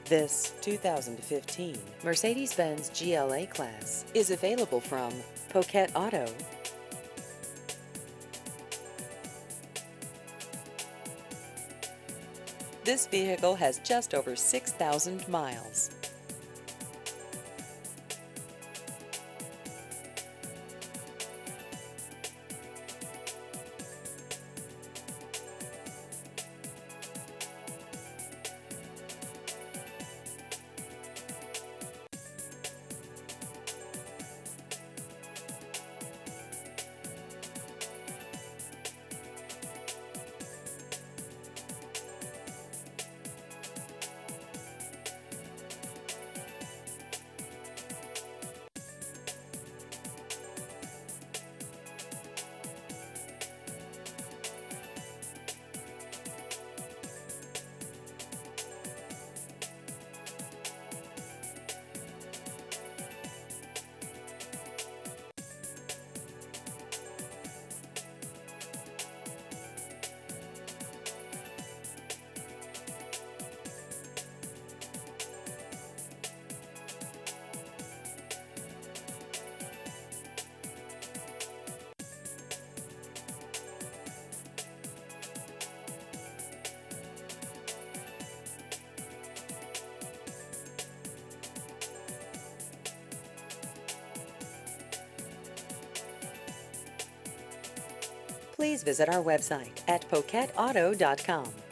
This 2015 Mercedes-Benz GLA Class is available from Poquet Auto. This vehicle has just over 6,000 miles. Please visit our website at poquetauto.com.